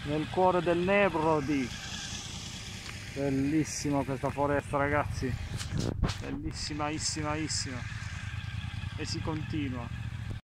nel cuore del Nebrodi. Bellissima questa foresta, ragazzi, bellissimissima, e si continua.